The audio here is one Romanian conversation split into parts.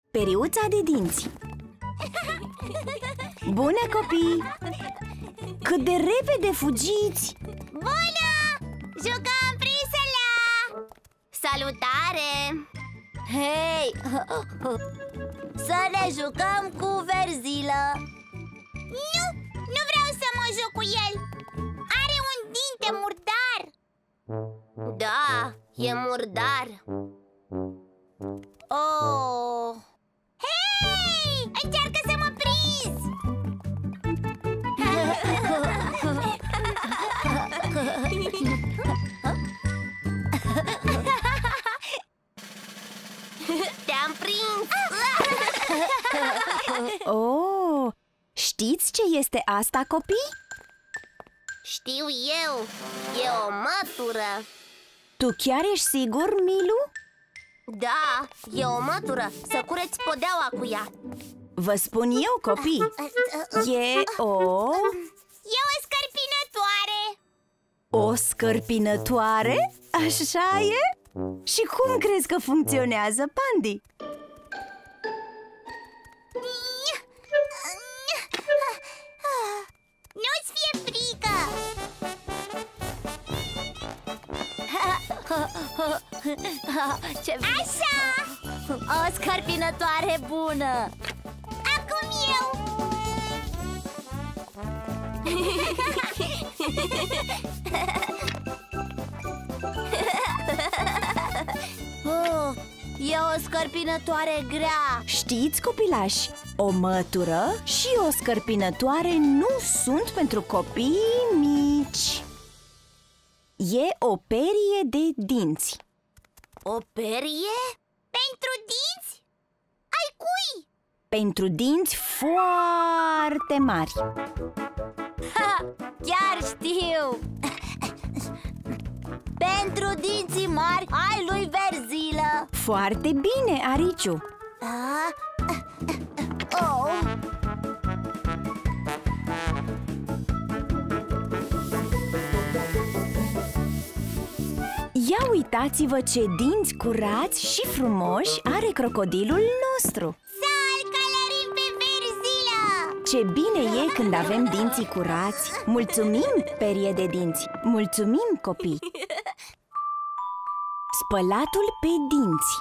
Periuța de dinți. Bună, copii! Cât de repede fugiți! Bună! Jucăm prisele! Salutare! Hei! Să ne jucăm cu Verzilă! Nu vreau să mă joc cu el! Are un dinte murdar! Da, e murdar! Oh! Hei! Încearcă să mă prinzi! Te-am prins! Oh! Știți ce este asta, copii? Știu eu! E o mătură! Tu chiar ești sigur, Milu? Da, e o mătură! Să cureți podeaua cu ea! Vă spun eu, copii. E E o scărpinătoare! o scărpinătoare? Așa e? Și cum crezi că funcționează, Pandi? Nu-ți fie frică! Așa! O scărpinătoare bună! Acum eu! Oh, e o scărpinătoare grea! Știți, copilași, o mătură și o scărpinătoare nu sunt pentru copii mici. E o perie de dinți. O perie? Pentru dinți? Ai cui? Pentru dinți foarte mari. Ha, chiar știu! Pentru dinții mari ai lui Verzilă. Foarte bine, Ariciu. Oh. Ia uitați-vă ce dinți curați și frumoși are crocodilul nostru. Să-l călărim pe Verzilă! Ce bine e când avem dinții curați. Mulțumim, perie de dinți. Mulțumim, copii. Spălatul pe dinți.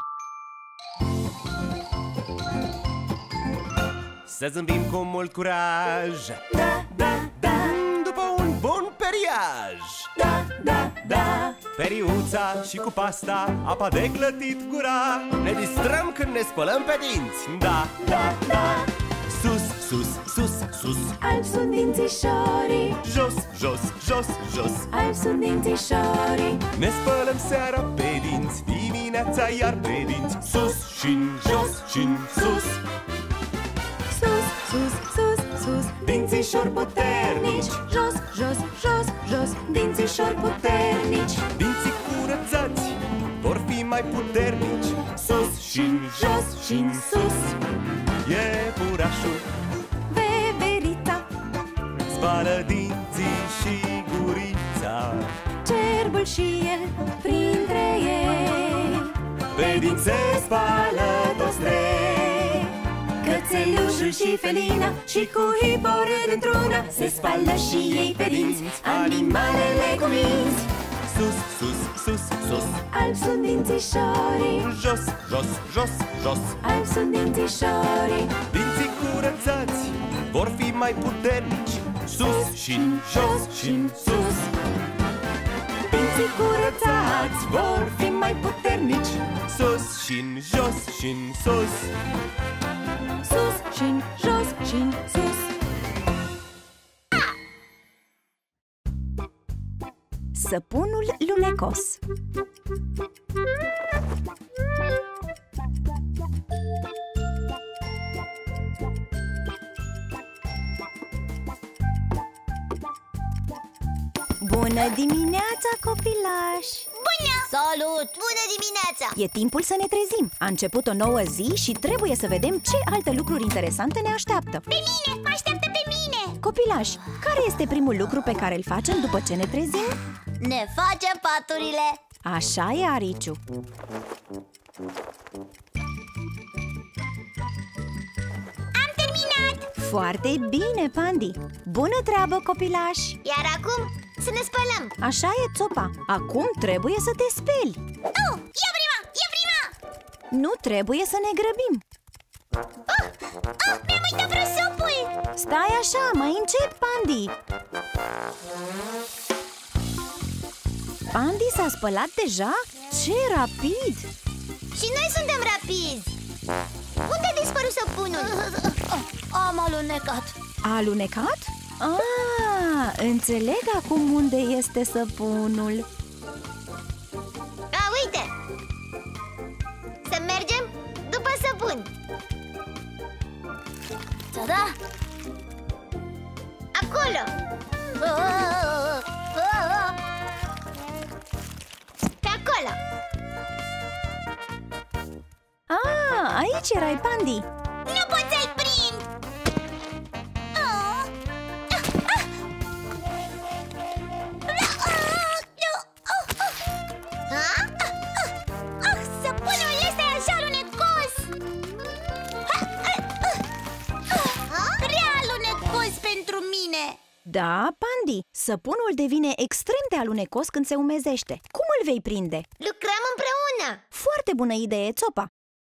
Să zâmbim cu mult curaj. Da, da, da. După un bun periaj. Da, da, da. Periuța și cu pasta, apa de clătit gura. Ne distrăm când ne spălăm pe dinți. Da, Da, da. sus, sus, sus, sus. Albi sunt dințișorii. Jos, jos, jos, jos. Albi sunt dințișorii. Ne spălăm seara pe dinți, dimineața iar pe dinți. Sus și-n jos și-n sus. Sus, sus, sus, sus. Dințișori puternici. Jos, jos, jos, jos. Dințișori puternici. Dinții curățați vor fi mai puternici. Sus și-n jos și-n sus. Iepurașul Veverița, spală dinții și gurița. cerbul și el printre ei. Pe dinți se spală toți trei. Cățelușul și felina și cu hiporât într-una se spală și ei pe dinți. Animalele cu minți. Sus, sus, sus, sus. Albi sunt dințișorii. Jos, jos, jos, jos. Albi sunt dințișorii. Dinții curățați vor fi mai puternici. Sus și-n jos și-n sus. Dinții curățați vor fi mai puternici. Sus și-n jos și-n sus. Sus și-n jos și-n sus. Săpunul lumecos. Bună dimineața, copilași! Bună! Salut! Bună dimineața! E timpul să ne trezim. A început o nouă zi și trebuie să vedem ce alte lucruri interesante ne așteaptă. Pe mine! Mă așteaptă pe mine! Copilași, care este primul lucru pe care îl facem după ce ne trezim? Ne facem paturile! Așa e, Ariciu. Foarte bine, Pandi! Bună treabă, copilași! Iar acum să ne spălăm. Așa e, Țopa. Acum trebuie să te speli. Nu, eu prima, eu prima. Nu trebuie să ne grăbim. Mi-am uitat prosopul. Stai așa, mai încet, Pandi. Pandi s-a spălat deja? Ce rapid! Și noi suntem rapizi. Unde a dispărut săpunul? Am alunecat. A alunecat? Înțeleg acum unde este săpunul. Uite! Să mergem după săpun. Da! Acolo! Pe acolo! Aici erai, Pandi. Nu pot să-l prind! Săpunul este așa alunecos! Prea alunecos pentru mine! Da, Pandi, săpunul devine extrem de alunecos când se umezește. Cum îl vei prinde? Lucrăm împreună! Foarte bună idee, Țopa.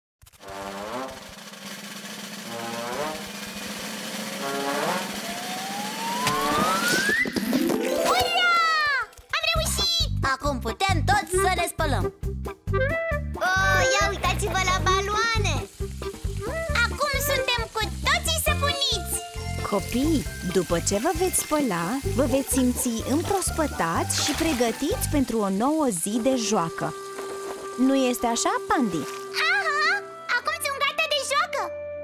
Ura! Am reușit! Acum putem toți să ne spălăm. Ia uitați-vă la baloane! Acum suntem cu toții săpuniți! Copii, după ce vă veți spăla, vă veți simți împrospătați și pregătiți pentru o nouă zi de joacă. Nu este așa, Pandi? Aha! Acum sunt gata de joacă!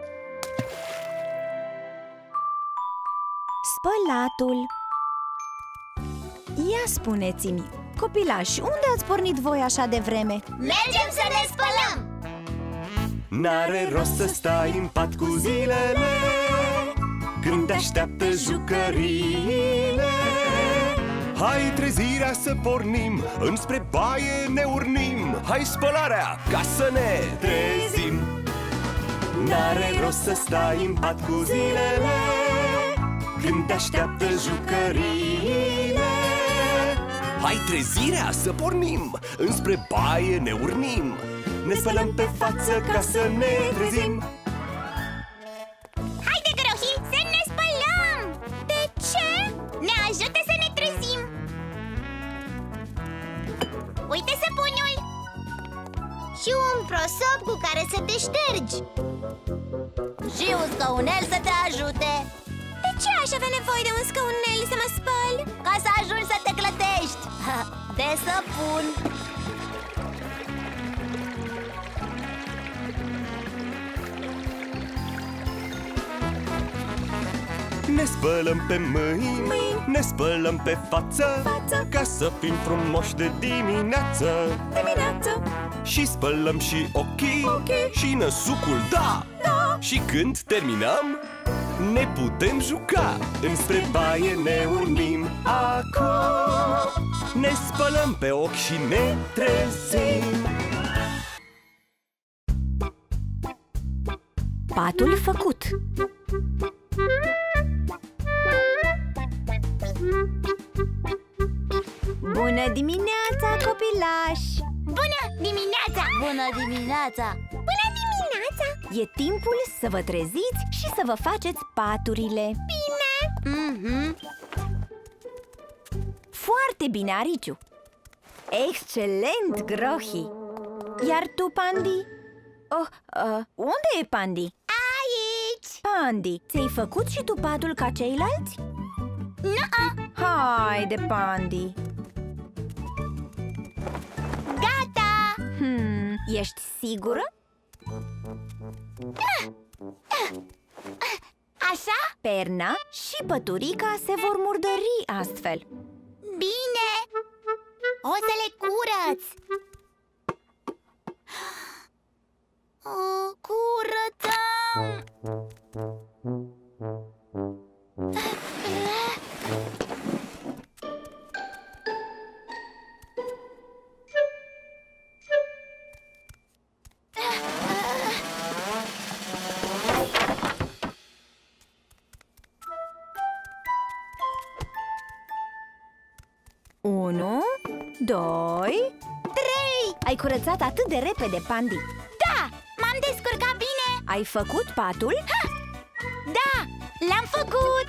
Spălatul. Ia spuneți-mi, copilași, unde ați pornit voi așa de vreme? Mergem să ne spălăm! N-are rost să stai în pat cu zilele când te așteaptă jucăriile. Hai trezirea să pornim, înspre baie ne urnim. Hai spălarea ca să ne trezim. N-are rost să stai în pat cu zilele când te așteaptă jucăriile. Hai trezirea să pornim, înspre baie ne urnim. Ne spălăm pe față ca să ne trezim. Haide, Grohi, să ne spălăm! De ce? Ne ajută să ne trezim! Uite săpunul! Și un prosop cu care să te ștergi. Și un scaunel să te ajute. De ce aș avea nevoie de un scaunel să mă spăl? Ca să ajungi să te clătești de săpun. Ne spălăm pe mâini, ne spălăm pe față, ca să fim frumoși de dimineață. Și spălăm și ochii, și năsucul, da! Și când terminăm, ne putem juca. Înspre baie ne urnim. Acum ne spălăm pe ochi și ne trezim. Patul făcut. Bună dimineața, copilași! Bună dimineața! Bună dimineața! Bună dimineața! E timpul să vă treziți și să vă faceți paturile. Bine! Foarte bine, Ariciu! Excelent, Grohi! Iar tu, Pandi? Unde e Pandi? Aici! Pandi, ți-ai făcut și tu patul ca ceilalți? Nu-a! Haide, Pandi! Gata! Ești sigură? Așa? Perna și păturica se vor murdări astfel. Bine! O să le curăț! Curățăm! 1, 2, 3. Ai curățat atât de repede, Pandi. Da, m-am descurcat bine. Ai făcut patul? Ha! Da, l-am făcut.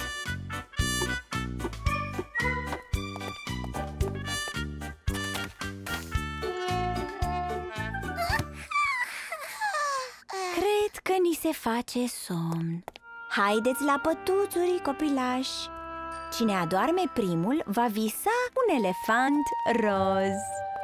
Cred că ni se face somn. Haideți la pătuțuri, copilași. Cine adorme primul va visa un elefant roz.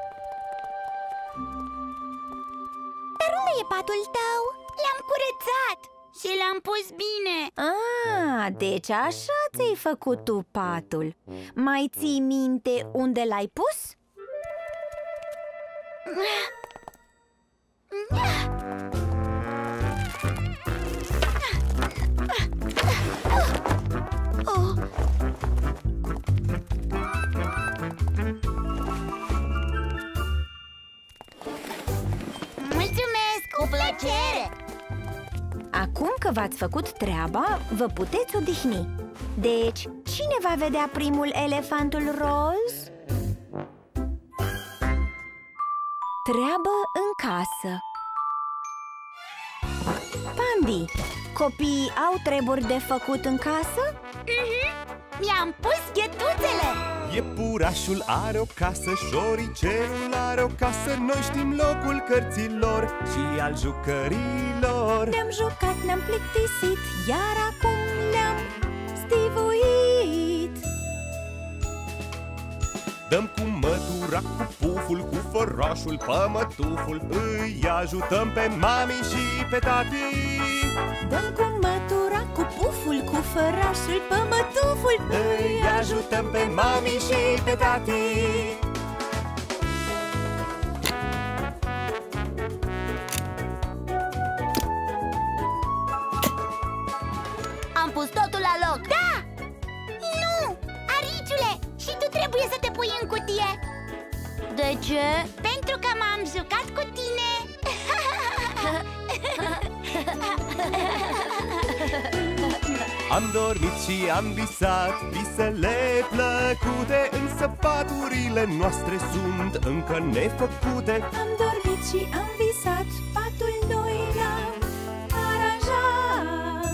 Dar unde e patul tău? L-am curățat și l-am pus bine. Deci așa ți-ai făcut tu patul. Mai ții minte unde l-ai pus? Mulțumesc, cu plăcere. Acum că v-ați făcut treaba, vă puteți odihni. Deci, cine va vedea primul elefantul roz? Treabă în casă. Pandi, copiii au treburi de făcut în casă? Mi-am pus ghetuțele. Iepurașul are o casă, șoricelul are o casă. Noi știm locul cărților și al jucărilor. Ne-am jucat, ne-am plictisit, iar acum le-am stivuit. Dăm cu mătura, cu puful, cu fărașul, pămătuful. Îi ajutăm pe mami și pe tati. Dăm cu mătura, cu puful, cu fărașul, pămătuful. Îi ajutăm pe mami și pe tati. Am pus totul la loc. Da! Nu! Ariciule! Și tu trebuie să te pui în cutie. De ce? Pentru că m-am jucat cu tine. Am dormit și am visat visele plăcute, însă paturile noastre sunt încă nefăcute. Am dormit și am visat, patul noi l-am aranjat.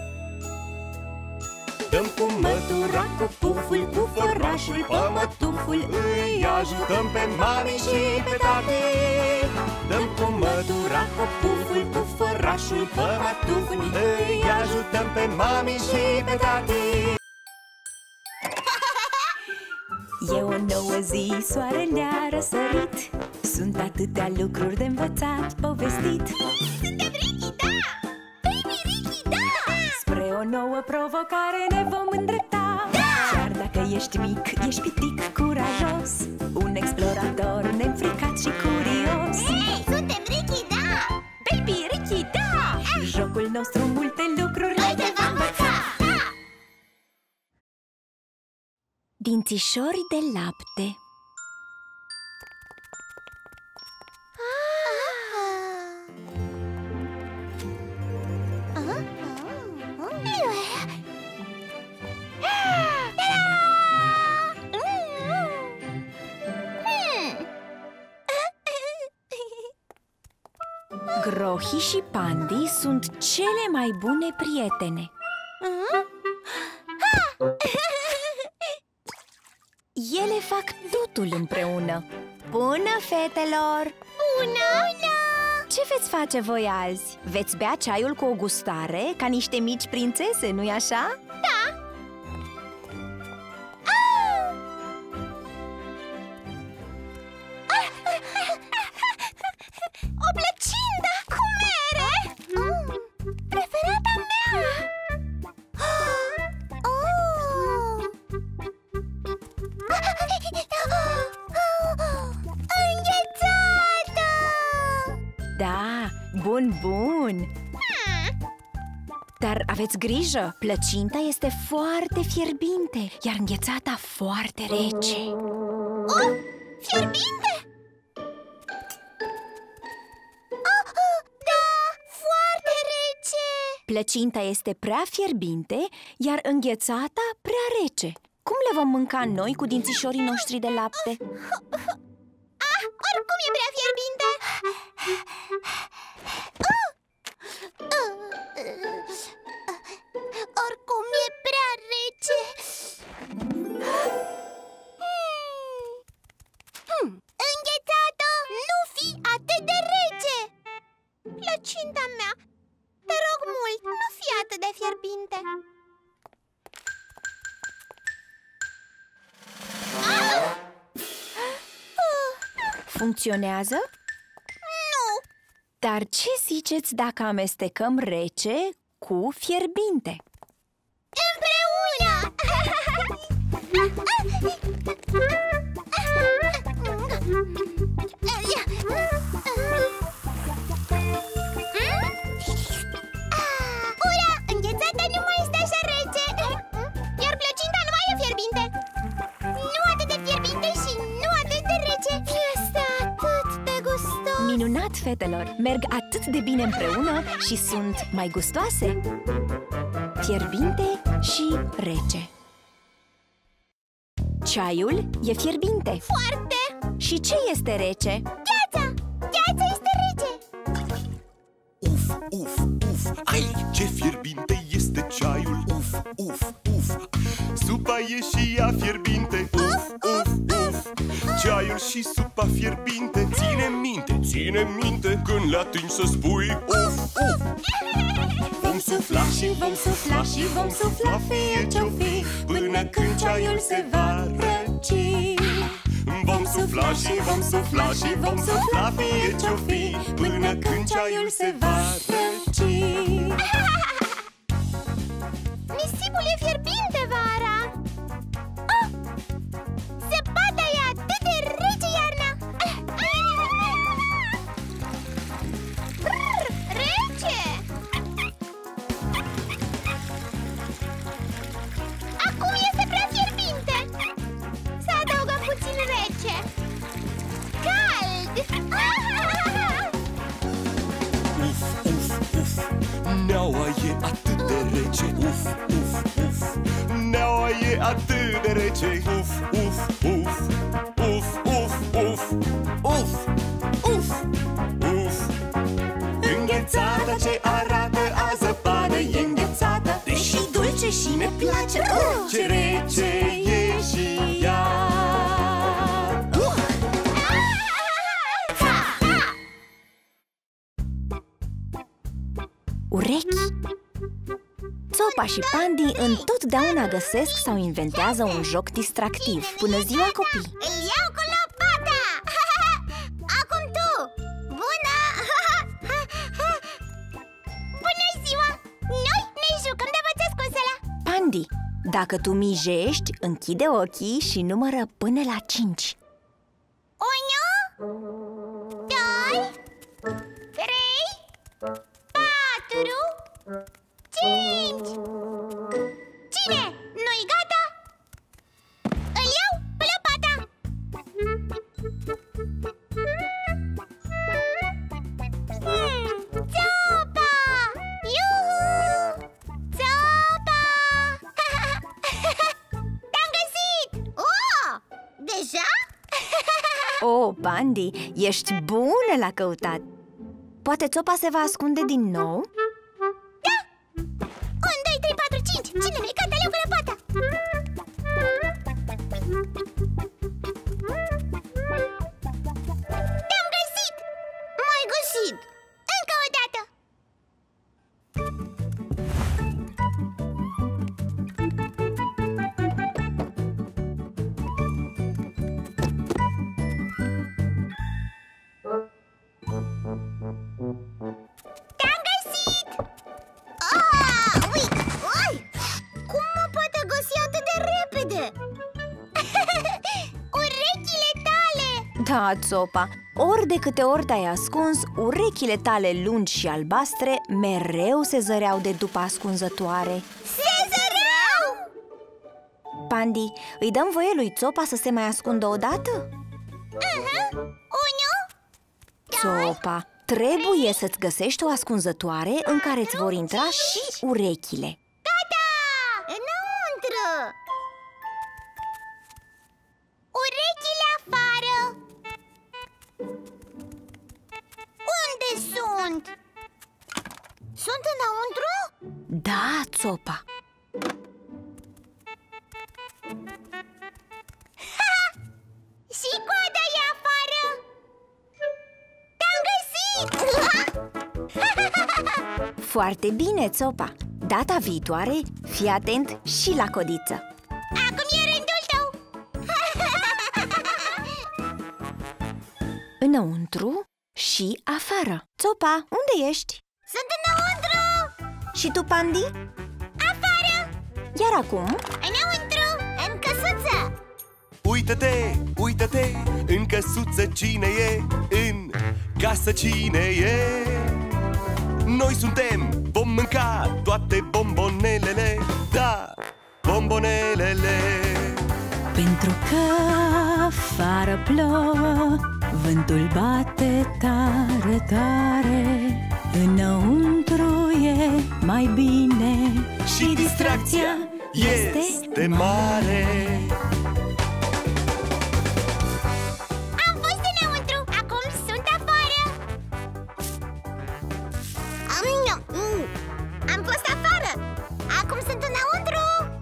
Dăm cu mătura, cu puful, cu fărașul, pămătuful. Îi ajutăm pe mami și pe tati. Dăm cu mătura, cu puful, cu fărașul, pămătuful. Îi ajutăm pe mami și pe tati. E o nouă zi, soarele a răsărit. Sunt atâtea lucruri de învățat, povestit. Suntem Ricky, da! Baby Ricky, da! Spre o nouă provocare ne vom îndrepta. Chiar dacă ești mic, ești pitic, curajos, un explorator neînfricat și curios. Hei, suntem Ricky, da! Baby Ricky, da! Jocul nostru multe lucruri Noi te vom învăța! Da! Dințișori de lapte. Grohi și Pandi sunt cele mai bune prietene. Ele fac totul împreună. Bună, fetelor! Bună! Ce veți face voi azi? Veți bea ceaiul cu o gustare, ca niște mici prințese, nu-i așa? Da! O plăcintă cu mere! Preferata mea! Înghețată! Da, bun! Dar aveți grijă, plăcinta este foarte fierbinte, iar înghețata foarte rece. Fierbinte? Da, foarte rece! Plăcinta este prea fierbinte, iar înghețata prea rece. Cum le vom mânca noi cu dințișorii noștri de lapte? Oricum e prea fierbinte. Oricum e prea rece. Înghețată, nu fi atât de rece. Plăcinta mea, te rog mult, nu fi atât de fierbinte. Funcționează? Nu. Dar ce ziceți dacă amestecăm rece cu fierbinte? Împreună! Ura! Înghețata nu mai este așa rece. Iar plăcinta nu mai e fierbinte. Nu atât de fierbinte și nu atât de rece. Este atât de gustos. Minunat, fetelor! Merg atât de bine împreună și sunt mai gustoase. Fierbinte și rece. Ceaiul e fierbinte. Foarte! Și ce este rece? Gheața! Gheața este rece. Uf, uf, uf, ai, ce fierbinte este ceaiul. Uf, uf, uf, supa e și ea fierbinte. Uf, uf, uf, ceaiul și supa fierbinte. Ține minte când le atingi să spui uf, uf. Vom sufla și vom sufla și vom sufla, fie ce-o fi, până când ceaiul se va răci. Vom sufla și vom sufla și vom sufla, fie ce-o fi, până când ceaiul se va răci. Nisipul e fierbinte vara. Oh! Zăpada e atât de rece iarna. Rece! Acum este prea fierbinte. Să adăugăm puțin rece. Cald! Uf, uf, uf, neaua e atât de rece. Uf, uf, uf, neaua e atât de rece. Uf, uf, uf, uf, uf, uf, uf, uf, uf. Înghețata ce arată a zăpadă e înghețată, deși dulce și ne place. Ce rece e și ea. Urechi. Țopa și Pandi întotdeauna găsesc sau inventează un joc distractiv. Bună ziua, copii! Îl iau cu lopata! Acum tu! Bună! Bună ziua! Noi ne jucăm de bățescusele! Pandi, dacă tu mijești, închide ochii și numără până la 5. 1, 2, 3, 4, 5. Cine? Nu-i gata? Îl iau pe lopata! Țopa! Iuhu! Țopa! Te-am găsit! Oh! Deja? Oh, Pandi, ești bună la căutat! Poate Țopa se va ascunde din nou? Da! 1, 2, 3, 4, 5. Cine nu-i gata, le-au cu lopata. Te-am găsit! M-ai găsit! Încă o dată! Te-am găsit! Uite! Cum mă poate găsi atât de repede? Urechile tale! Da, Țopa, ori de câte ori te-ai ascuns, urechile tale lungi și albastre mereu se zăreau de după ascunzătoare. Se zăreau! Pandi, îi dăm voie lui Țopa să se mai ascundă o dată? 1, 2, Țopa, trebuie să-ți găsești o ascunzătoare în care îți vor intra și urechile. gata! Înăuntru! sunt? Sunt înăuntru? Da, Țopa. Și coada e afară! Te-am găsit! Foarte bine, Țopa. Data viitoare, fii atent și la codiță. Acum e rândul tău! Înăuntru și afară. Țopa, unde ești? Sunt înăuntru! Și tu, Pandi? Afară! Iar acum? Înăuntru! În căsuță! Uită-te, uită-te, în căsuță cine e? În casă cine e? Noi suntem, vom mânca toate bombonelele. Da, bombonelele. Pentru că afară plouă, vântul bate tare, tare, înăuntru e mai bine și distracția este mare. Am fost înăuntru, acum sunt afară! Am fost afară, acum sunt înăuntru!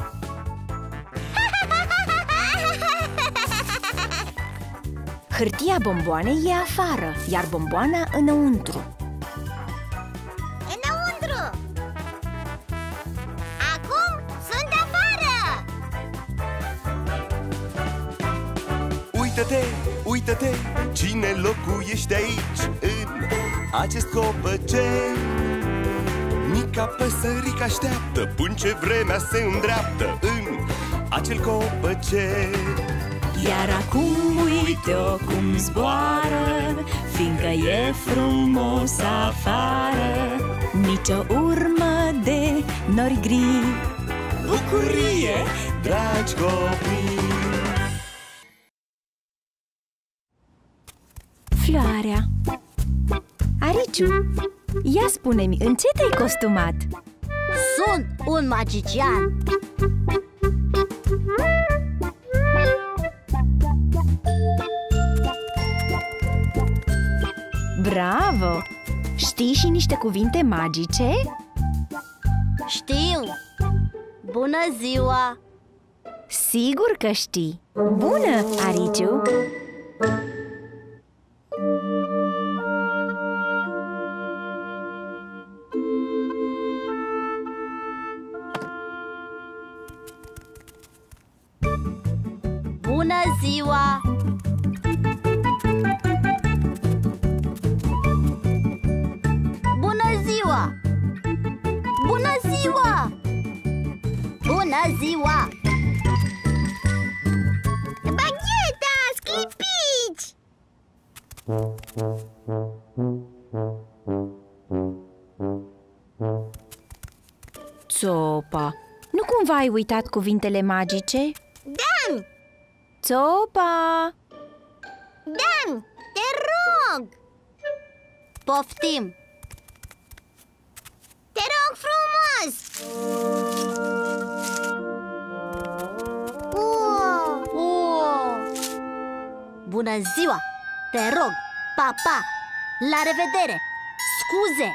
Hârtia bomboanei e afară, iar bomboana înăuntru. Înăuntru! Acum sunt afară! Uită-te, uită-te, cine locuiește aici, în acest copăcel. Mica păsărică așteaptă până ce vremea se îndreaptă în acel copăcel. Iar acum uite-o cum zboară, fiindcă e frumos afară, nici o urmă de nori gri. Bucurie, dragi copii! Floarea. Ariciu, ia spune-mi, în ce te-ai costumat? Sunt un magician! Bravo! Știi și niște cuvinte magice? Știu! Bună ziua! Sigur că știi! Bună, Ariciu! Bună ziua! Bună ziua! Bună ziua! Bună ziua! Bagheta, sclipici! Țopa, nu cumva ai uitat cuvintele magice? Dan! Țopa! Dan, te rog! Poftim! Te rog frumos! Bună ziua! Te rog! Pa, pa! La revedere! Scuze!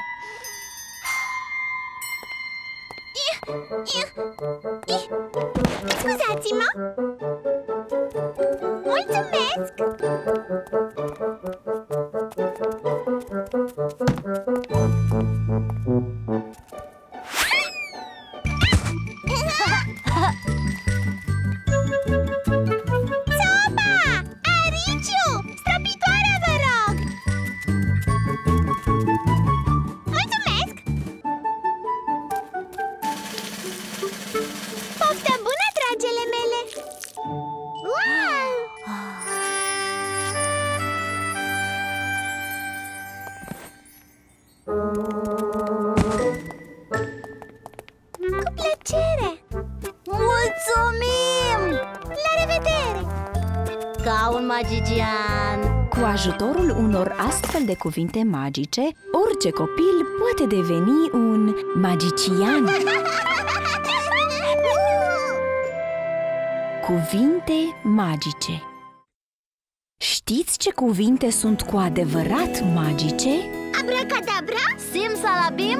Scuzați-mă! Mulțumesc! Țopa! Ariciu! Străbitoare, vă rog! Mulțumesc! Poftă bună, dragele mele! Wow! Cu plăcere! Mulțumim! La revedere! Ca un magician! Cu ajutorul unor astfel de cuvinte magice, orice copil poate deveni un magician. Cuvinte magice. Știți ce cuvinte sunt cu adevărat magice? Abracadabra? Simsalabim?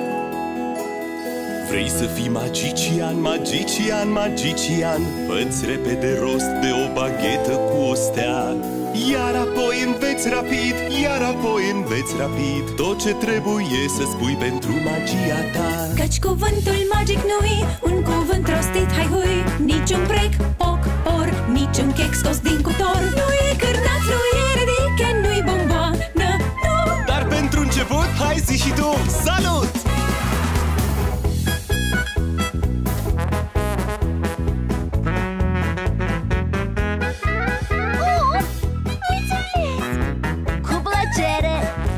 Vrei să fii magician, magician, magician? Fă-ți repede rost de o baghetă cu o stea. Iar apoi înveți rapid, iar apoi înveți rapid tot ce trebuie să spui pentru magia ta. Căci cuvântul magic nu-i un cuvânt rostit, hai hui. Niciun prec, poc, por, niciun chec scos din cuptor. Nu-i cârnat, nu-i ridiche, nu-i bomboană, nu. Dar pentru început, hai zi și tu, salut! Cu plăcere!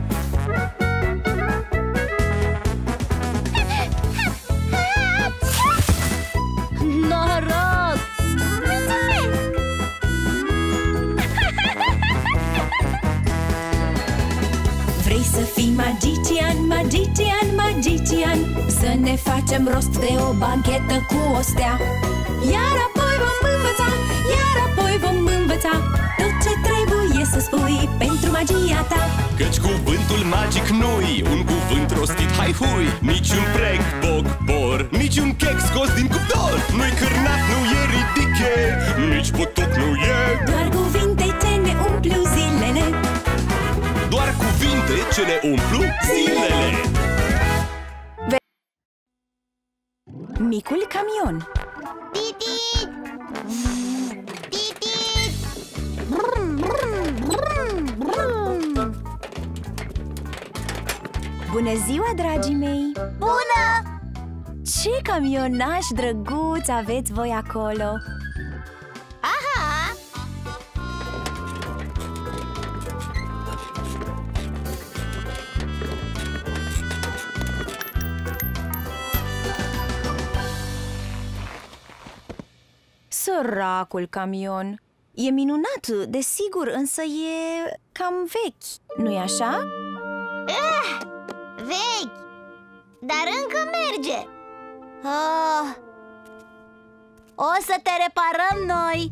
Noroc! Vrei să fii magician, magician, magician? Să ne facem rost de o baghetă cu o stea. Iar apoi vom învăța, iar apoi vom învăța tot ce trebuie să spui pentru magia ta. Căci cuvântul magic nu-i un cuvânt rostit, hai hui. Niciun prec, boc, bor, niciun chec scos din cuptor. Nu-i cârnat, nu e ridiche, nici butuc nu e. Doar cuvinte ce ne umplu zilele. Doar cuvinte ce ne umplu zilele. Micul camion. Titit! Titit! Brum, brum, brum, brum. Bună ziua, dragii mei! Bună! Ce camionaș drăguț aveți voi acolo! Aha! Săracul camion! E minunat, desigur, însă e cam vechi, nu-i așa? Vechi! Dar încă merge! Ah. O să te reparăm noi!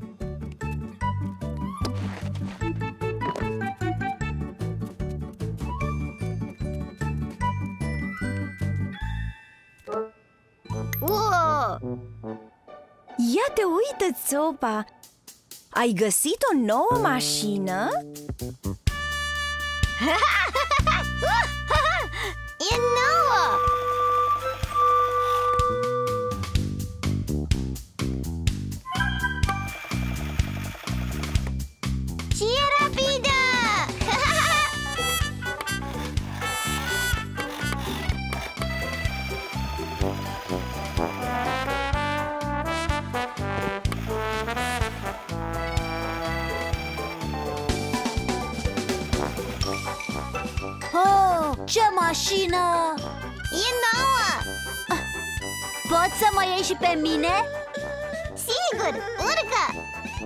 Wow. Ia te uită, Țopa! Ai găsit o nouă mașină? E nouă! Și e rapidă! Oh, ce mașină! E nouă! Poți să mă iei și pe mine? Sigur, urcă!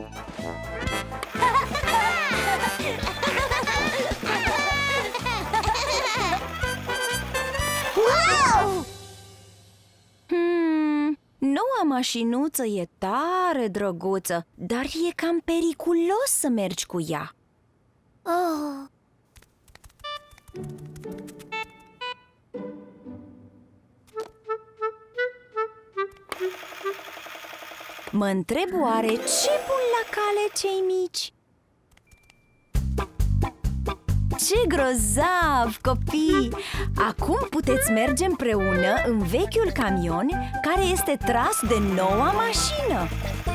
Wow! Noua mașinuță e tare drăguță, dar e cam periculos să mergi cu ea. Oh. Mă întreb oare ce pun la cale cei mici? Ce grozav, copii! Acum puteți merge împreună în vechiul camion care este tras de noua mașină.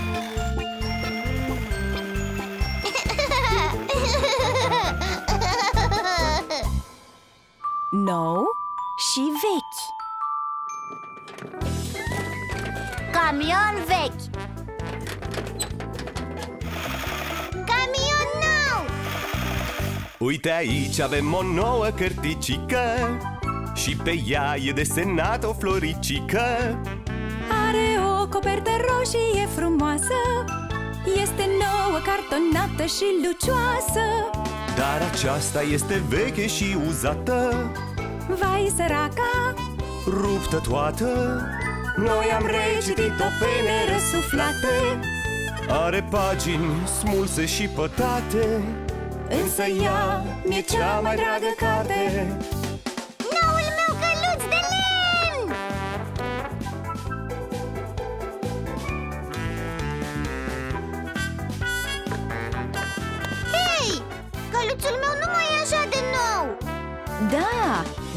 Nou și vechi. Camion vechi. Camion nou. Uite aici avem o nouă cărticică și pe ea e desenată o floricică. Are o copertă roșie frumoasă, este nouă, cartonată și lucioasă. Dar aceasta este veche și uzată, Vai, săraca, ruptă toată. noi am recitit-o pene răsuflate. Are pagini smulse și pătate, Însă ea mi-e cea mai dragă carte.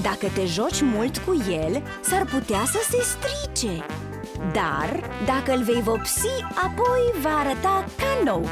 Dacă te joci mult cu el, s-ar putea să se strice. Dar dacă îl vei vopsi, apoi va arăta ca nou.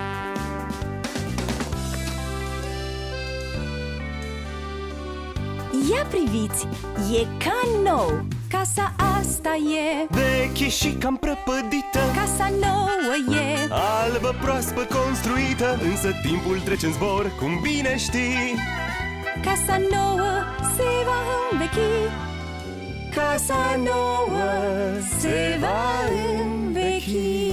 Ia priviți, e ca nou. Casa asta e veche și cam prăpădită, casa nouă e albă proaspăt construită, însă timpul trece în zbor, cum bine știi. Casa nouă se va învechi. Casa nouă se va învechi.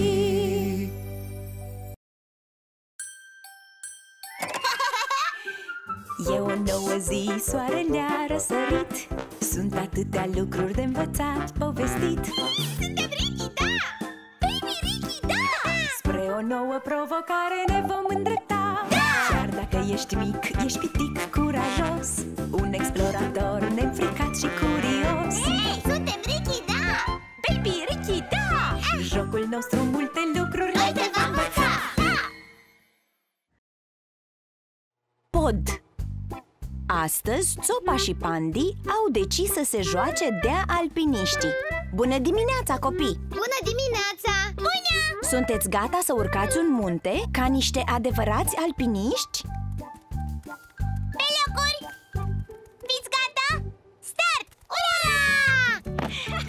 E o nouă zi, soarele a răsărit. Sunt atâtea lucruri de învățat, povestit. Suntem Ricky, da! Baby Ricky, da! Spre o nouă provocare ne vom îndrepta. Chiar dacă ești mic, ești pitic, curajos, un explorator neînfricat și curios. Hei, suntem Ricky, da! Baby Ricky, da! Jocul nostru multe lucruri Noi te vom învăța! Da! Pod. Astăzi, Țopa și Pandi au decis să se joace de-a alpiniștii. Bună dimineața, copii! Bună dimineața! Bună! Sunteți gata să urcați un munte ca niște adevărați alpiniști? Pe locuri! Fiți gata? Start! Ura!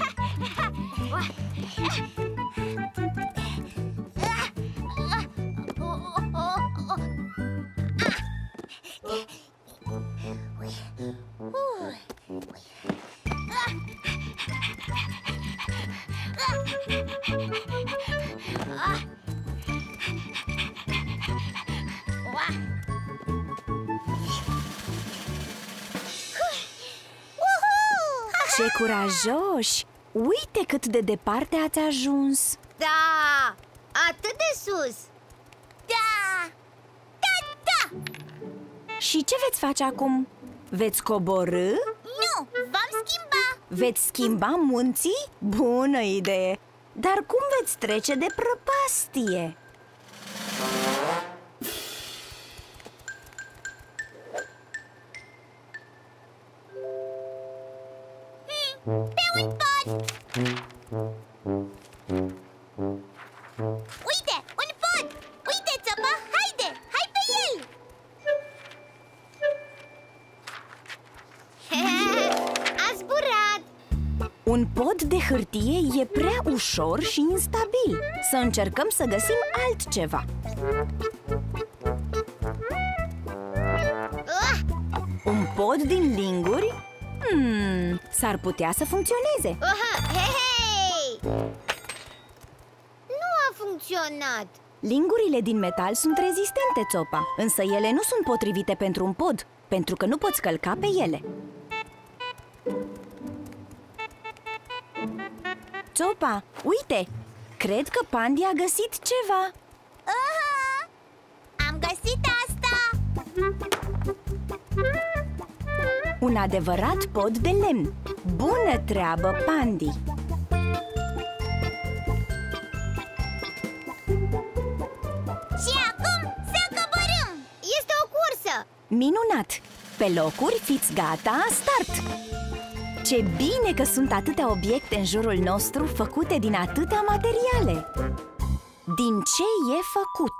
Ce curajoși! Uite cât de departe ați ajuns! Da! Atât de sus! Da! Da, da! Și ce veți face acum? Veți coborî? Nu! Vom schimba! Veți schimba munții? Bună idee! Dar cum veți trece de prăpastie? Pe un pod! Uite! Un pod! Uite, Țopa! Haide! Hai pe el! A zburat! Un pod de hârtie e prea ușor și instabil. Să încercăm să găsim altceva. Un pod din linguri? S-ar putea să funcționeze. Hei! Nu a funcționat! Lingurile din metal sunt rezistente, Țopa, însă ele nu sunt potrivite pentru un pod, pentru că nu poți călca pe ele. Țopa, uite! Cred că Pandi a găsit ceva. Am găsit asta! Un adevărat pod de lemn. Bună treabă, Pandi! Și acum să coborâm! Este o cursă! Minunat! Pe locuri, fiți gata, start! Ce bine că sunt atâtea obiecte în jurul nostru făcute din atâtea materiale! Din ce e făcut?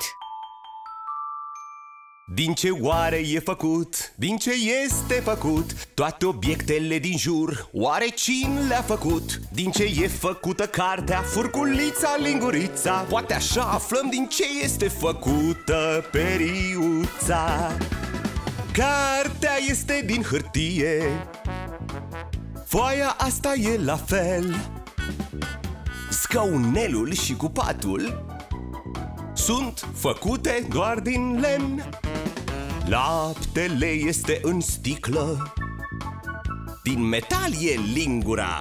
Din ce oare e făcut? Din ce este făcut? Toate obiectele din jur, oare cine le-a făcut? Din ce e făcută cartea, furculița, lingurița? Poate așa aflăm din ce este făcută periuța. Cartea este din hârtie, foaia asta e la fel. Scaunelul și cupatul sunt făcute doar din lemn. Laptele este în sticlă, din metal e lingura.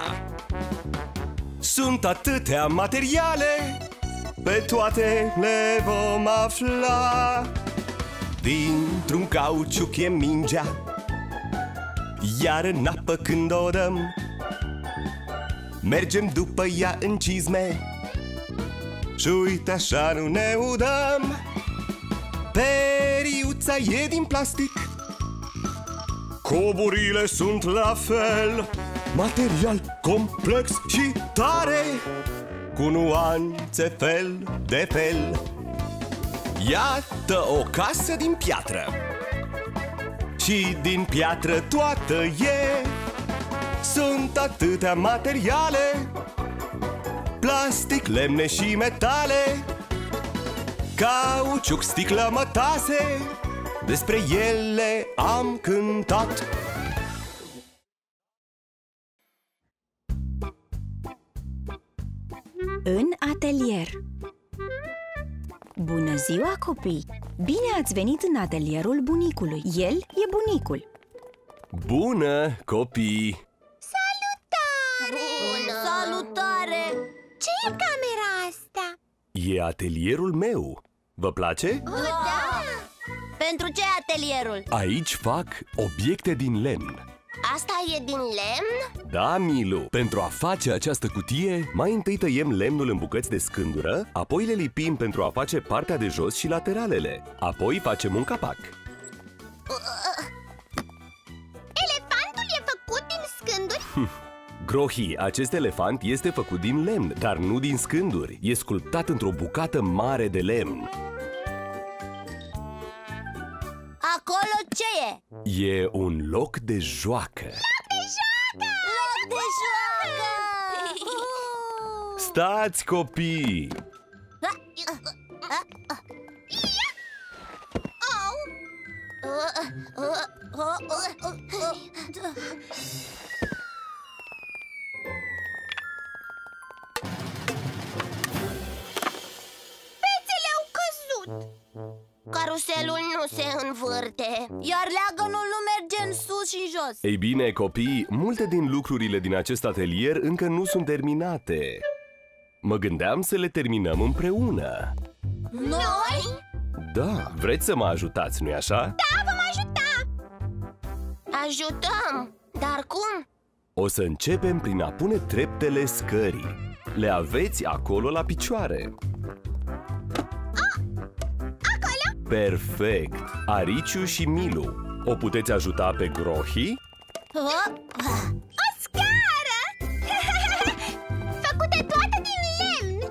Sunt atâtea materiale, pe toate le vom afla. Dintr-un cauciuc e mingea, iar în apă când o dăm, mergem după ea în cizme și uite așa nu ne udăm. Periuța e din plastic, Coburile sunt la fel, material complex și tare, cu nuanțe fel de fel. Iată o casă din piatră, și din piatră toată e. Sunt atâtea materiale, plastic, lemne și metale, cauciuc, sticlă, mătase, despre ele am cântat. În atelier. Bună ziua, copii! Bine ați venit în atelierul bunicului. El e bunicul. Bună, copii! Salutare! Bună! Salutare! Ce e camera asta? E atelierul meu. Vă place? Da! Pentru ce e atelierul? Aici fac obiecte din lemn. Asta e din lemn? Da, Milu! Pentru a face această cutie, mai întâi tăiem lemnul în bucăți de scândură, apoi le lipim pentru a face partea de jos și lateralele. Apoi facem un capac. Elefantul e făcut din scânduri? Grohi, acest elefant este făcut din lemn, dar nu din scânduri. E sculptat într-o bucată mare de lemn. Acolo ce e? E un loc de joacă. Loc de joacă! Stați, copii! Fețele au căzut. Caruselul nu se învârte, iar leagănul nu merge în sus și în jos. Ei bine, copii, multe din lucrurile din acest atelier încă nu sunt terminate. Mă gândeam să le terminăm împreună. Noi? Da, vreți să mă ajutați, nu-i așa? Da, vom ajuta! Ajutăm? Dar cum? O să începem prin a pune treptele scării. Le aveți acolo la picioare. Acolo? Perfect! Ariciu și Milu, o puteți ajuta pe Grohi? O scară! Făcute toate din lemn!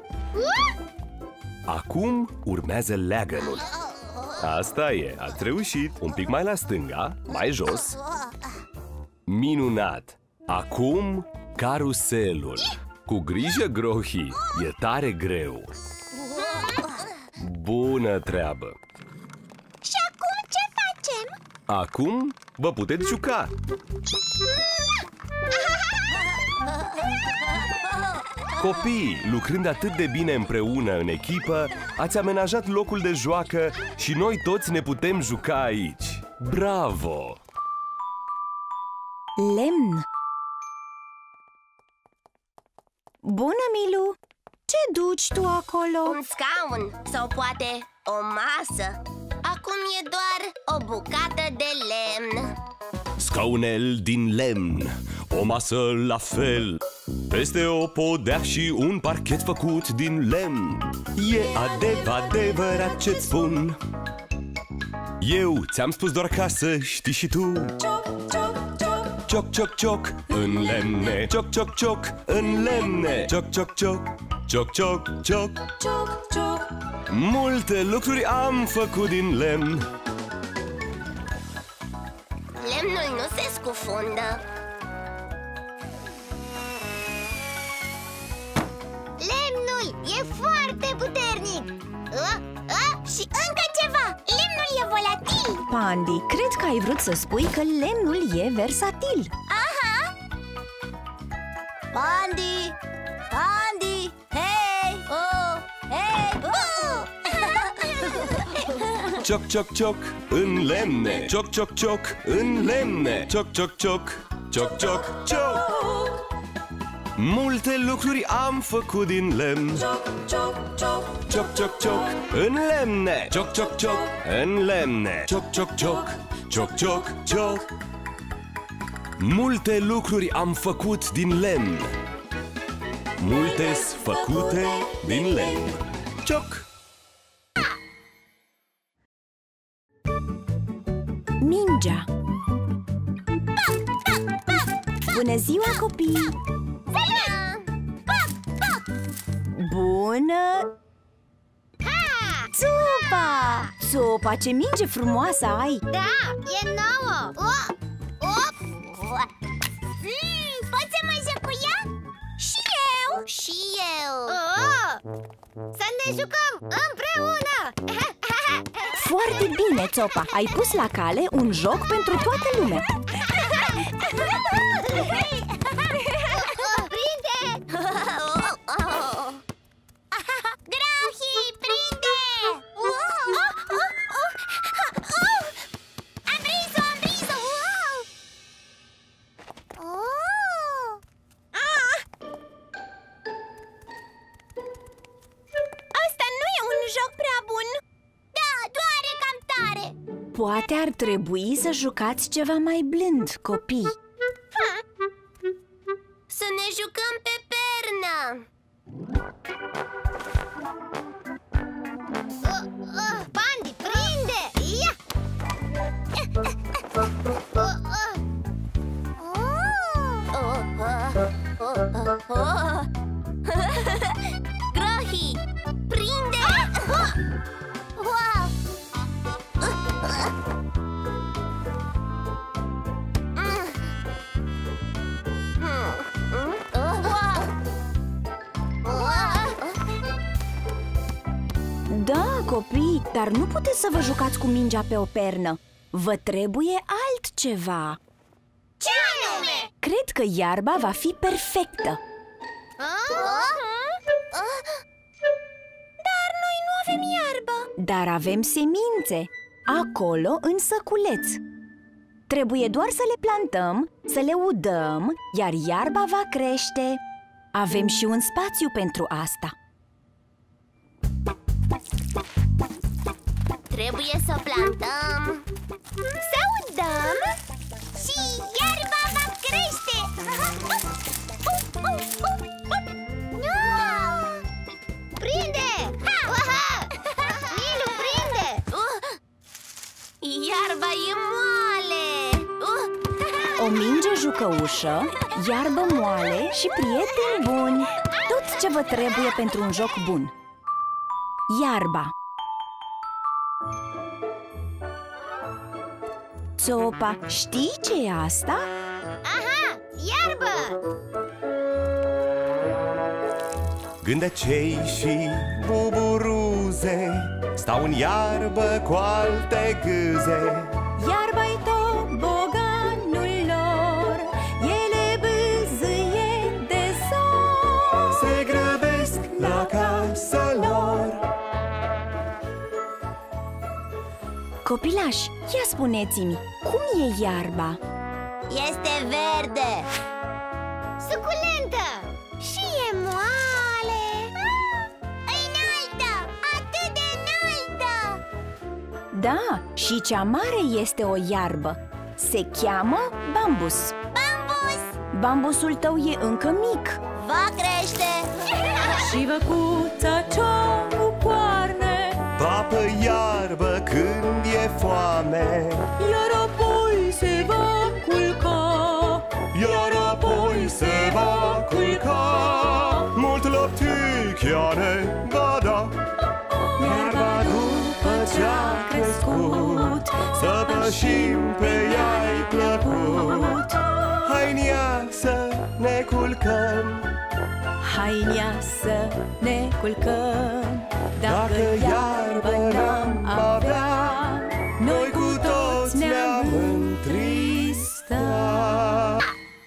Acum urmează leagănul. Asta e, ați reușit. Un pic mai la stânga, mai jos. Minunat! Acum caruselul. Cu grijă, Grohi, e tare greu. Bună treabă! Și acum ce facem? Acum vă puteți juca. Copii, lucrând atât de bine împreună în echipă, ați amenajat locul de joacă și noi toți ne putem juca aici. Bravo! Lemn. Bună, Milu! Ce duci tu acolo? Un scaun sau poate o masă. Acum e doar o bucată de lemn. Scaunel din lemn, o masă la fel, peste o podea și un parchet făcut din lemn. E adevărat ce-ți spun. Eu ți-am spus doar ca să știi și tu. Cioc, cioc, cioc, în lemne. Cioc, cioc, cioc, în lemne. Cioc, cioc, cioc, cioc, cioc, cioc. Multe lucruri am făcut din lemn. Lemnul nu se scufundă. Lemnul e foarte puternic. Și încă ceva. Lemnul e volatil. Pandi, cred că ai vrut să spui că lemnul e versatil. Aha! Pandi! Pandi! Hei! Oh! Hei! Oh! Cioc, cioc, cioc, în lemne. Cioc, cioc, cioc, în lemne. Cioc, cioc, cioc, cioc, cioc, cioc. Multe lucruri am făcut din lemn. Cioc, cioc, cioc, în lemne. Cioc, cioc, cioc, în lemne. Cioc, cioc, cioc, cioc, cioc, cioc. Multe lucruri am făcut din lemn. Multe-s făcute din lemn. Cioc. Mingea. Bună ziua, copii! Bună! Țopa! Țopa, ce minge frumoasă ai! Da, e nouă! Poți să mă joc cu ea? Și eu! Și eu! Să ne jucăm împreună! Foarte bine, Țopa! Ai pus la cale un joc pentru toată lumea! Prinde! Grahi, prinde! Am prins-o, am prins-o! Asta nu e un joc prea bun. Da, doare cam tare. Poate ar trebui să jucați ceva mai blând, copii. Să ne jucăm pe pernă. Bandi, prinde! Ia! Grahi, prinde! Wow! Da, copii, dar nu puteți să vă jucați cu mingea pe o pernă. Vă trebuie altceva. Ce anume? Cred că iarba va fi perfectă. Dar noi nu avem iarbă. Dar avem semințe, acolo în săculeț. Trebuie doar să le plantăm, să le udăm, iar iarba va crește. Avem și un spațiu pentru asta. Trebuie să plantăm, să udăm și iarba va crește. Prinde! Nilu, prinde! Iarba e moale! O minge jucăușă, iarbă moale și prieteni buni. Tot ce vă trebuie pentru un joc bun. Iarba. Țopa, știi ce e asta? Aha, iarbă! Gândecei și buburuze stau în iarbă cu alte gâze. Iarba-i toboganul lor, ele bâzâie de zor. Se grăbesc la casa lor. Copilași, ia spuneți-mi, cum e iarba? Este verde, suculentă și e moale. Înaltă, atât de înaltă. Da, și cea mare este o iarbă. Se cheamă bambus. Bambus Bambusul tău e încă mic. va crește. Și văcuța cea cu coarne, Papă iarbă când e foame, iar apoi se va culca. iar apoi se va culca. Mult lăptic ea ne va da. Iarba după ce-a crescut, să pășim pe ea-i plăcut. Hai-n-ia să ne culcăm, Hai-nea să ne culcăm. dacă iarbă n-am avea, noi cu toți ne-am întristat.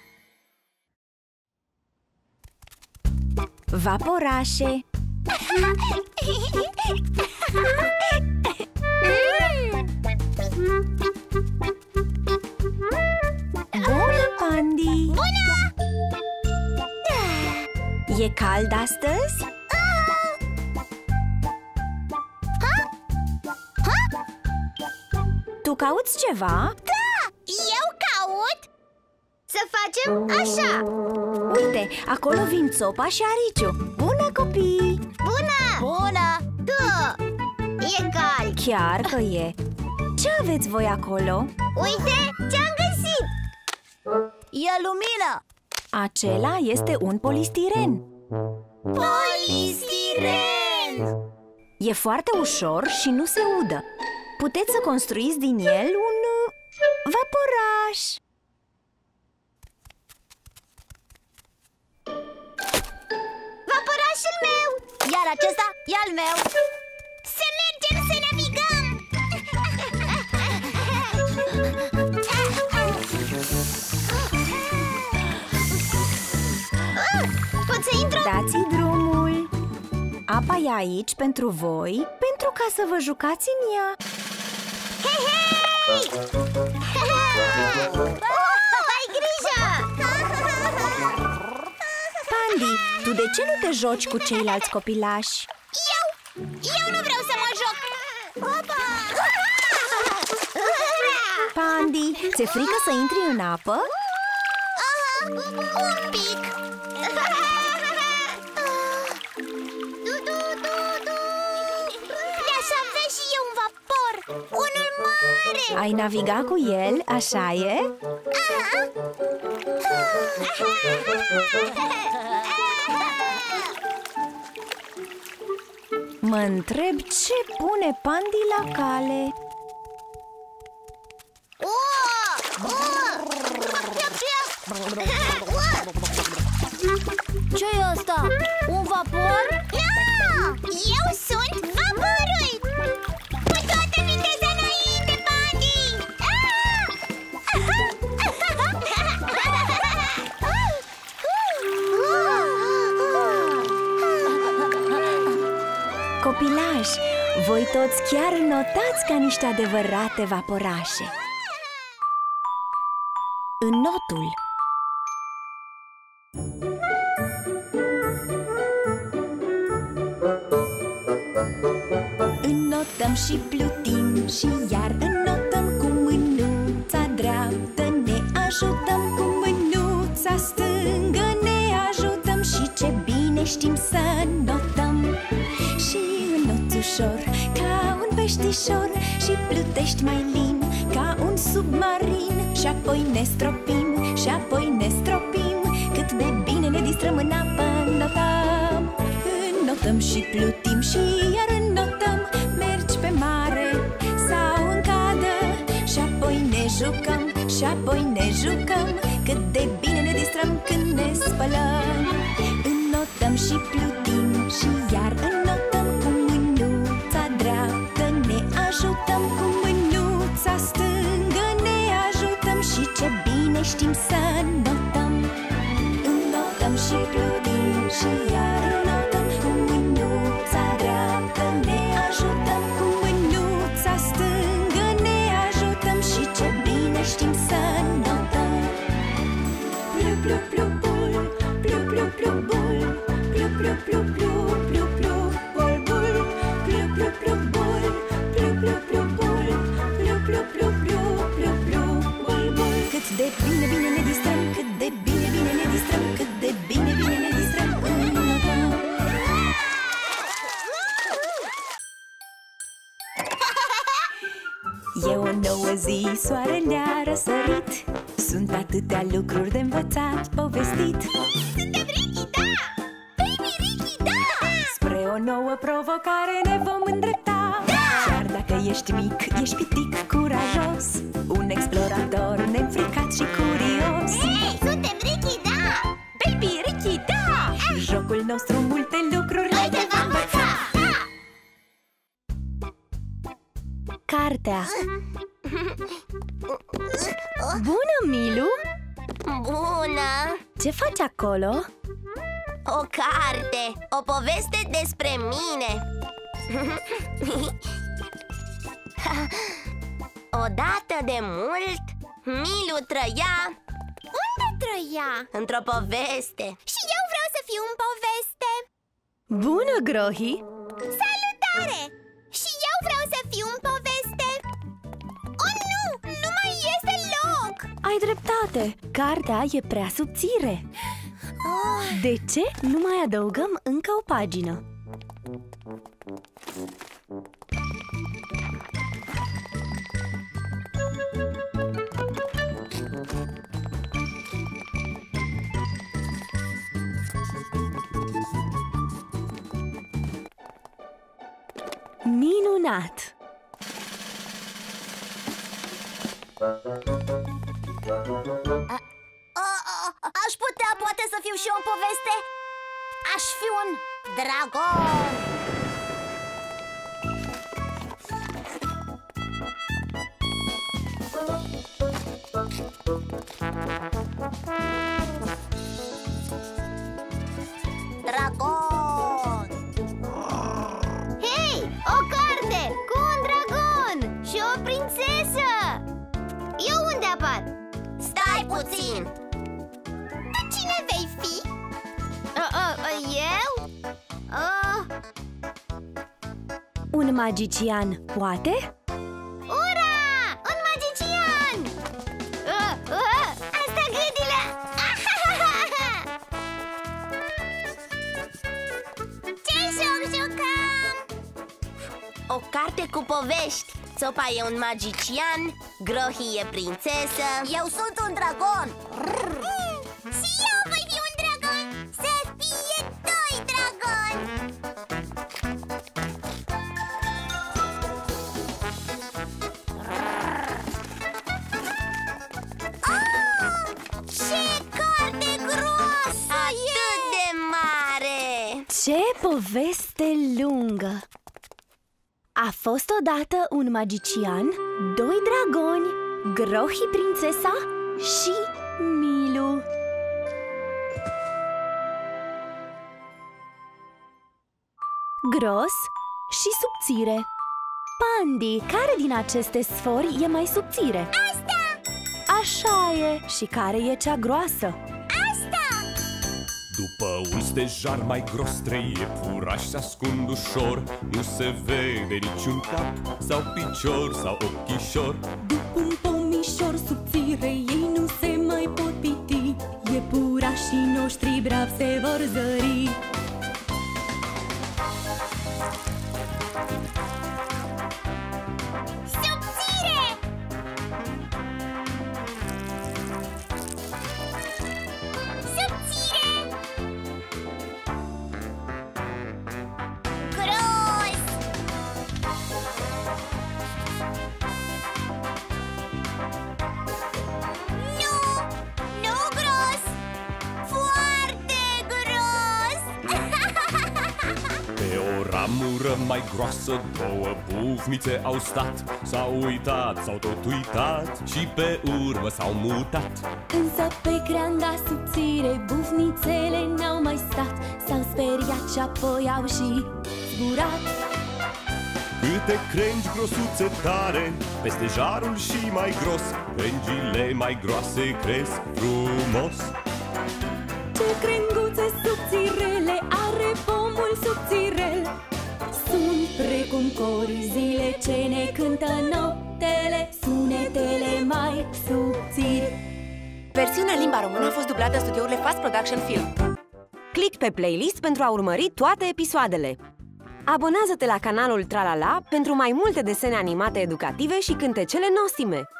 Vaporașe. Bună, Pandi! Bună! E cald astăzi? Tu cauți ceva? Da! Eu caut să facem așa. Uite, acolo vin Țopa și Ariciu. Bună, copii! Bună! Bună! Da! E cald. Chiar că e. Ce aveți voi acolo? Uite ce-am găsit. E lumină. Acela este un polistiren. Polistiren! E foarte ușor și nu se udă. Puteți să construiți din el un vaporaș. Vaporașul meu! Iar acesta e al meu! Să mergem să navigăm! Pot să intru? Dați-i drumul. Apa e aici pentru voi, pentru ca să vă jucați în ea. Hei, hei! Ai grijă! Pandy, tu de ce nu te joci cu ceilalți copilași? Eu nu vreau să mă joc! Opa! Pandy, ți-e frică să intri în apă? Un pic! Le-aș avea și eu un vapor! Unul mare! Ai navigat cu el, așa e? Mă întreb ce pune Pandy la cale. Ce-i asta? Un vapor? Nu! Eu sunt vaporul! Cu toată viteza înainte, Pandy! Copilași, voi toți chiar înnotați ca niște adevărate vaporașe. Înnotul. Înnotăm și plutim și iar înnotăm cu mânuța dreaptă. Ne ajutăm cu mânuța stângă. Ne ajutăm și ce bine știm să înnotăm. Și înnoți ușor ca un peștișor și plutești mai lin ca un submarin. Și apoi ne stropim, și apoi ne stropim. Cât de bine ne distrăm în apă, înnotăm. Înnotăm și plutim și iar înnotăm. Mergi pe mare sau în cadă și apoi ne jucăm, și apoi ne jucăm. Cât de bine ne distrăm când ne spălăm. Înnotăm și plutim și iar înnotăm cu mânuța dreaptă. Ne ajutăm cu mânuța stângă. Ne ajutăm și ce bine știm să înnotăm. Înnotăm și plutim și iar înnotăm cu mânuța dreaptă. Ne ajutăm cu mânuța stângă. Ne ajutăm și ce bine știm să înnotăm. Plu, plu, plu, bul, plu, plu, plu, bul, plu, plu, plu, plu, plu, plu, bul, bul, plu, plu, plu, bul, plu, plu, plu, bul, plu, plu, plu, plu, plu, plu, bul, bul. Cât de bine, bine ne distrăm, cât de bine, bine ne distrăm, cât de bine, bine ne distrăm, înnotăm. E o nouă zi, soarele a răsărit. Sunt atâtea lucruri de învățat, povestit. Suntem Ricky, da! Baby Ricky, da! Spre o nouă provocare ne vom îndrepta. Chiar dacă ești mic, ești pitic, curajos, un explorator neînfricat și curios. Hei, suntem Ricky, da! Baby Ricky, da! Jocul nostru multe lucruri Noi te vom învăța! Da! Cartea. Bună, Milu! Bună! Ce faci acolo? O carte, o poveste despre mine. Odată de mult, Milu trăia... Unde trăia? Într-o poveste. Și eu vreau să fiu în poveste. Bună, Grohi! Salutare! Și eu vreau să fiu în poveste. Oh, nu! Nu mai este loc! Ai dreptate! Cartea e prea subțire. De ce nu mai adăugăm încă o pagină? Minunat! Aș putea, poate, să fiu și eu în poveste? Aș fi un dragon! Dragon! Hei! O carte cu un dragon și o prințesă! Eu unde apar? Stai puțin! Dar cine vei fi? Eu? Un magician poate? Ura! Un magician! Asta gâdile! Ce joc jucăm? O carte cu povești. Țopa e un magician, Grohi e prințesă. Eu sunt un dragon. Și eu voi fi un dragon. Să fie doi dragoni. Ce carte groasă! Atât de mare! Ce poveste lungă! A fost odată un magician, doi dragoni, Grohi prințesa și Milu. Gros și subțire. Pandi, care din aceste sfori e mai subțire? Asta! Așa e! Și care e cea groasă? Asta! După un stejar mai gros, trei iepurași se ascund ușor. Nu se vede niciun cap sau picior sau ochișor. După un pomișor subțire, ei nu se mai pot piti. Iepurașii noștri brav se vor zări. Subțire! Subțire! Gros! Nu gros! Foarte gros! Pe o ramură mai groasă, două bufnițe au stat. S-au uitat, s-au tot uitat și pe urmă s-au mutat. Însă pe creanga subțire, bufnițele n-au mai stat. S-au speriat și apoi au și zburat. Câte crengi grosuțe tare, peste jarul și mai gros. Crengile mai groase cresc frumos. Ce crenguțe subțirele are pomul subțirel. Sunt precum corzile ce ne cântă noptele, sunetele mai subțiri. Versiunea în limba română a fost dublată în studiourile Fast Production Film. Click pe playlist pentru a urmări toate episoadele. Abonează-te la canalul Tralala pentru mai multe desene animate educative și cântecele nostime.